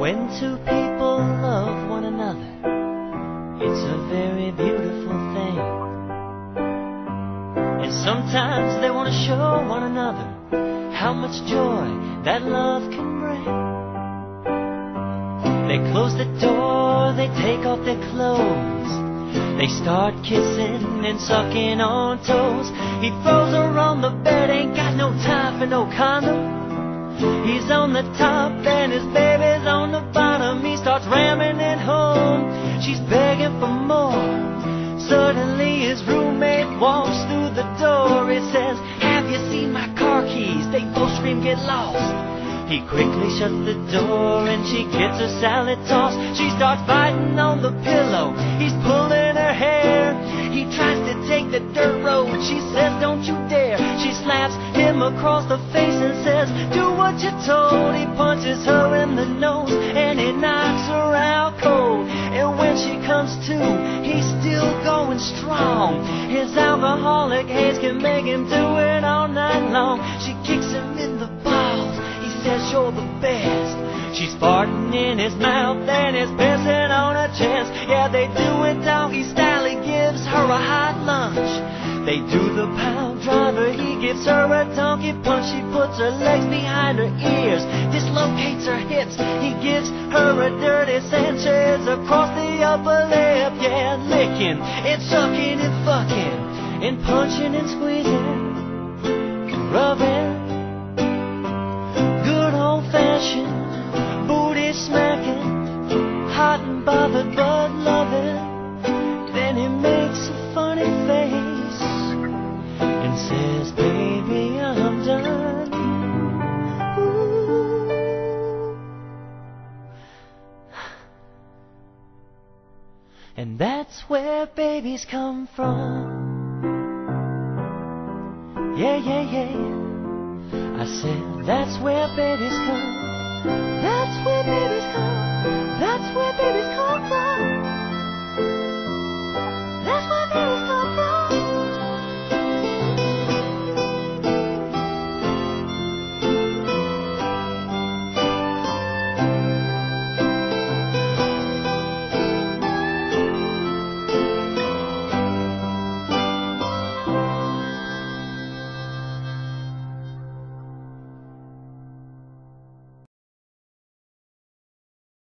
When two people love one another, it's a very beautiful thing. And sometimes they want to show one another how much joy that love can bring. They close the door, they take off their clothes, they start kissing and sucking on toes. He throws her on the bed, ain't got no time for no condom. He's on the top and his baby's on the bottom. He starts ramming it home, she's begging for more. Suddenly his roommate walks through the door. He says, "Have you seen my car keys?" They both scream, "Get lost." He quickly shuts the door and she gets her salad tossed. She starts biting on the pillow, he's pulling her hair. He tries to take the dirt road, she says, "Don't you dare." She slaps him across the face and says, "Do what you're told." He punches her in the nose and he knocks her out cold. And when she comes to, he's still going strong. His alcoholic haze can make him do it all night long. She kicks him in the balls, he says, "You're the best." She's farting in his mouth and he's pissing on her chest. Yeah, they do it doggy style, he gives her a hot lunch. They do the pile driver, he gives her a donkey punch. She puts her legs behind her ears, dislocates her hips. He gives her a dirty Sanchez across the upper lip. Yeah, licking and sucking and fucking and punching and squeezing, rubbing, good old-fashioned booty smacking, hot and bothered but loving. Then he makes a funny face and says, "Baby, I'm done." Ooh. And that's where babies come from. Yeah, yeah, yeah. I said, that's where babies come. That's where babies come. That's where babies come.